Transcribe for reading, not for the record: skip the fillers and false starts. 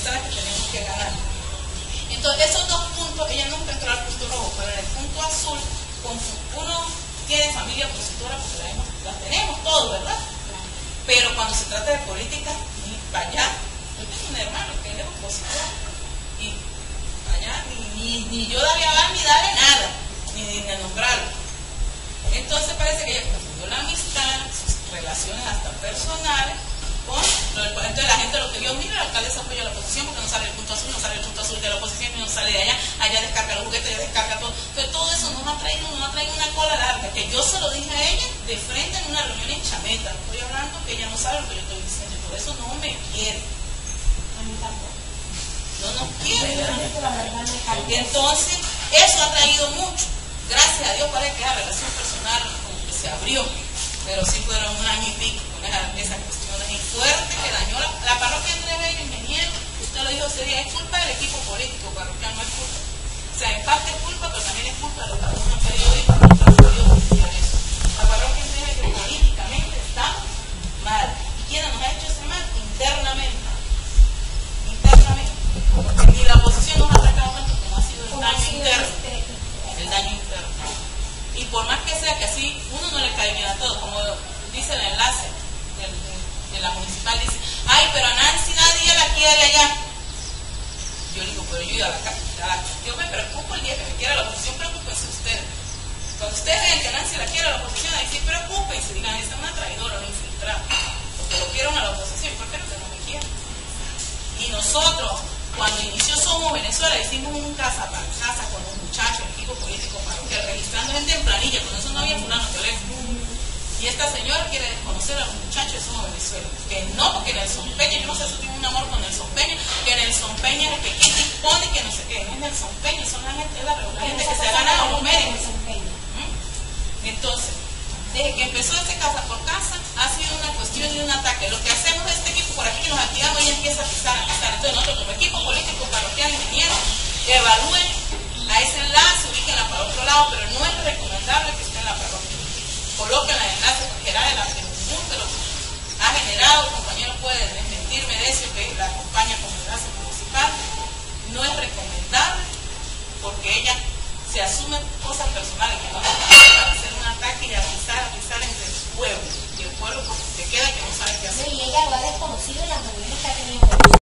esa es la que tenemos que ganar. Entonces, esos dos puntos, ella nunca entró al punto rojo, pero en el punto azul, uno tiene familia opositora, porque la tenemos todos, ¿verdad? Pero cuando se trata de política, ni para allá. Yo tengo un hermano que es opositor, y para allá ni yo darle aval ni darle nada, ni nombrarlo. Entonces parece que ella confundió la amistad, sus relaciones hasta personales, entonces la gente lo que vio, mira, el alcalde se apoya a la oposición porque no sale el punto azul, no sale el punto azul de la oposición y no sale de allá descarga los juguetes, allá descarga todo. Entonces todo eso nos ha traído una cola larga, que yo se lo dije a ella de frente en una reunión en Chameta. No estoy hablando que ella no sabe lo que yo estoy diciendo, por eso no me quiere. A mí tampoco. No nos quiere, ¿verdad? Entonces, eso ha traído mucho. Gracias a Dios parece que la relación personal como que se abrió, pero sí fueron un año y pico con esas cuestiones y fuerte que dañó la parroquia Andrés Bello, ingeniero. Usted lo dijo ese día, es culpa del equipo político parroquial, no es culpa. O sea, en parte es culpa, pero también es culpa de los algunos periódicos que no han podido denunciar eso. La parroquia Andrés Bello políticamente está mal. ¿Y quién nos ha hecho ese mal? Internamente. Porque ni la oposición nos ha atacado tanto como ha sido el daño interno. El daño interno. Y por más que sea que así uno no le cae bien a todos, como dice el enlace de la municipal, dice, ay, pero a Nancy nadie la quiere allá. Yo digo, pero yo he ido a la casa. Yo me preocupo el día que me quiera la oposición, preocúpense ustedes. Cuando ustedes vean que Nancy la quiere a la oposición, ahí sí preocúpense, digan, esa es una traidora, una infiltrada. Porque lo quieren a la oposición, ¿por qué no me quieren? Y nosotros, cuando inició Somos Venezuela, hicimos un casa para casa con los muchachos, el equipo político parroquial, registrando gente en planilla, con eso no había fulano teléfono. Y esta señora quiere desconocer a los muchachos de Somos Venezuela. Que no, porque Nelson Peña, yo no sé si tiene un amor con Nelson Peña, que Nelson Peña es el que quita y pone, que no sé qué, no es Nelson Peña, son la gente, la gente que se ha ganado los méritos. Entonces, desde que empezó este casa por casa, ha sido una cuestión y un ataque. Lo que hacemos es este equipo por aquí, que nos activamos y ella empieza a pisar. Entonces nosotros como equipo político, parroquial, ingeniero, evalúen a ese enlace, ubíquenla para otro lado, pero no es recomendable que esté en la parroquia. Coloquen el enlace para generar el atención, pero ha generado, el compañero puede desmentirme de eso, que la acompaña como enlace municipal. No es recomendable porque ella se asume cosas personales que no es para hacer un ataque y avisar entre el pueblo. Y el pueblo porque se queda que no sabe qué hacer. Y ella lo ha